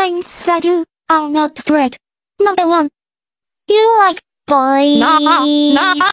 things that you are not straight. Number 1. You like boys.